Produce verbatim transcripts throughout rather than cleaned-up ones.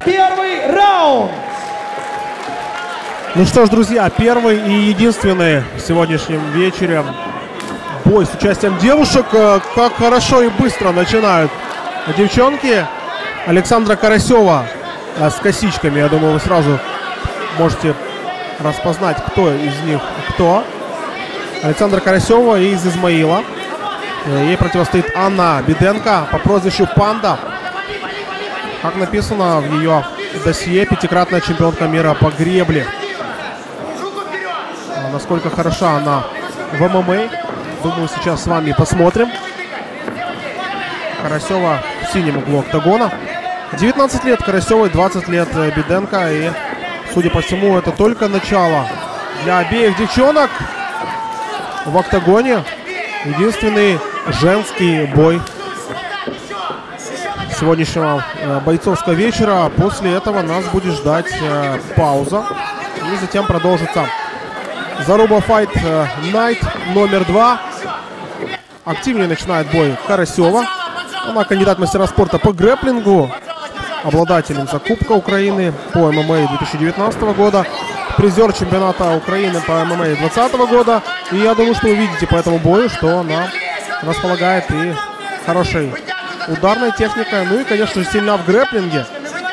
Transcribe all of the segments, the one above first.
Первый раунд. Ну что ж, друзья, первый и единственный в сегодняшнем вечере бой с участием девушек. Как хорошо и быстро начинают девчонки. Александра Карасева с косичками. Я думаю, вы сразу можете распознать, кто из них кто. Александра Карасева из Измаила. Ей противостоит Анна Беденко по прозвищу Панда. Как написано в ее досье, пятикратная чемпионка мира по гребле. Насколько хороша она в эм эм а, думаю, сейчас с вами посмотрим. Карасева в синем углу октагона. девятнадцать лет Карасевой, двадцать лет Беденко. И, судя по всему, это только начало для обеих девчонок в октагоне. Единственный женский бой сегодняшнего э, бойцовского вечера. После этого нас будет ждать э, пауза. И затем продолжится Заруба Fight Night номер два. Активнее начинает бой Карасева. Она кандидат в мастера спорта по грэпплингу. Обладательница Кубка Украины по эм эм а две тысячи девятнадцатого года. Призер чемпионата Украины по эм эм а две тысячи двадцатого года. И я думаю, что вы видите по этому бою, что она располагает и хорошей ударной техникой. Ну и, конечно же, сильна в грэпплинге.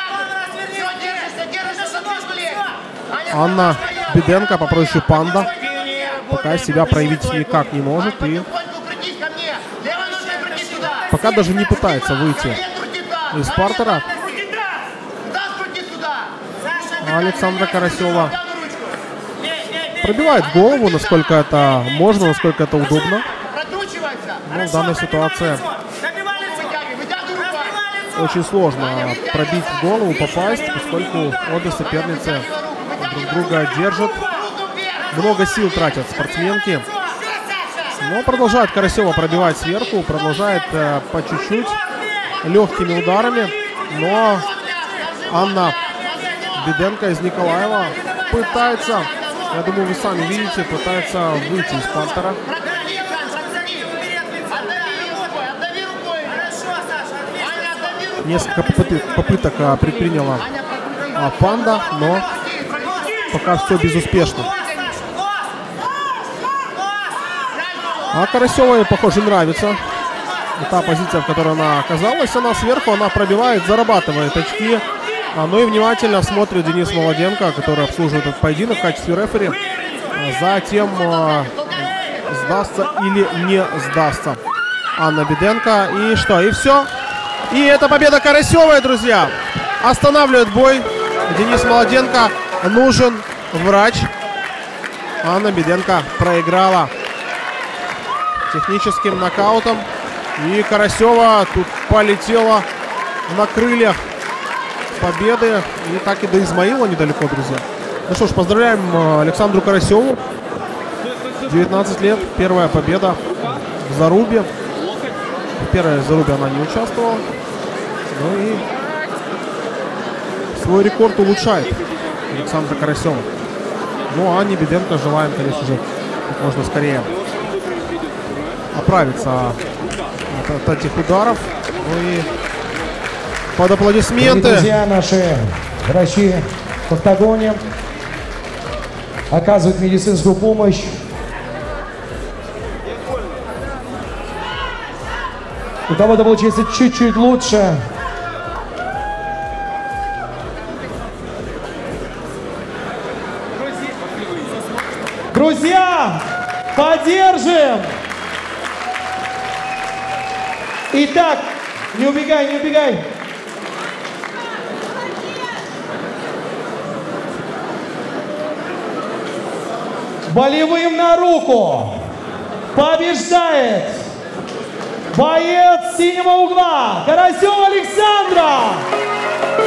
Анна Беденко по прозвищу Панда пока себя проявить никак не может. И пока даже не пытается выйти из партера. Александра Карасева пробивает голову, насколько это можно, насколько это удобно. Но в данной ситуации очень сложно пробить голову, попасть, поскольку обе соперницы друг друга держат. Много сил тратят спортсменки. Но продолжает Карасева пробивать сверху, продолжает э, по чуть-чуть легкими ударами. Но Анна Беденко из Николаева пытается, я думаю, вы сами видите, пытается выйти из партера. Несколько попыток, попыток а, предприняла а, Панда, но пока все безуспешно. А Карасевой, похоже, нравится та позиция, в которой она оказалась. Она сверху, она пробивает, зарабатывает очки. А, ну и внимательно смотрит Денис Молоденко, который обслуживает этот поединок в качестве рефери. Затем а, сдастся или не сдастся Анна Беденко. И что? И все. И это победа Карасевой, друзья. Останавливает бой Денис Молоденко. Нужен врач. Анна Беденко проиграла техническим нокаутом. И Карасева тут полетела на крыльях победы. И так и до Измаила недалеко, друзья. Ну что ж, поздравляем Александру Карасеву. девятнадцать лет. Первая победа в Зарубе. В первой Зарубе она не участвовала. Ну и свой рекорд улучшает Александра Карасева. Ну а Анне Беденко желаем, конечно же, как можно скорее оправиться от, от этих ударов. Ну и под аплодисменты. Дорогие друзья, наши врачи в октагоне оказывают медицинскую помощь. У кого-то получается чуть-чуть лучше. Друзья, поддержим! Итак, не убегай, не убегай. Болевым на руку побеждает боец синего угла Карасева Александра.